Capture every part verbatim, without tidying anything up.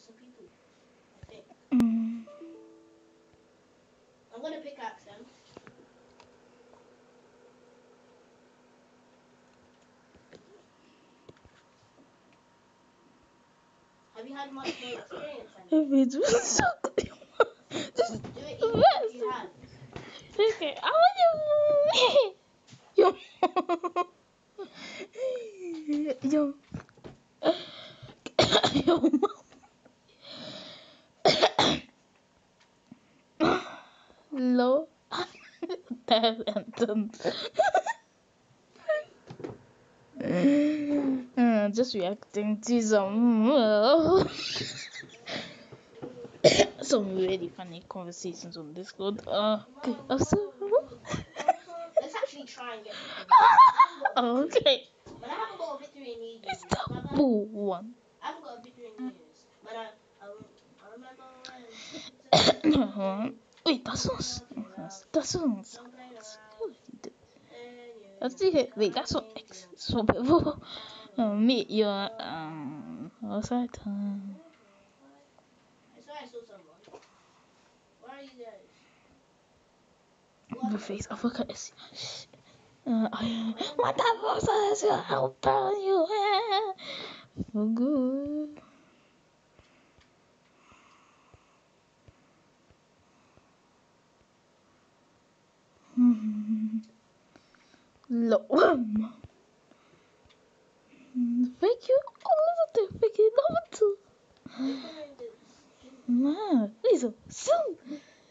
Mm. If it was so good. Just best. Okay, I want you. Yo. Yo. Low. That and uh, just reacting to some uh, some really funny conversations on Discord. Uh, okay. Uh, so, okay. It's the full one. Wait, that sounds. That sounds. Good. Let's see here. Wait, that's what X. So before uh, meet your um, what's that? Um, the face of a cat. Uh, I, what the fuck is your help you? For good. Hmm. Lo. Thank you. Oh, look at the number two. Man, Lisa, soon.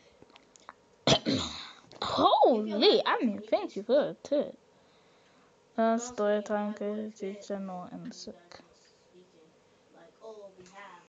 Holy, I mean, thank you for it too. Uh, story time, good, general, and sick.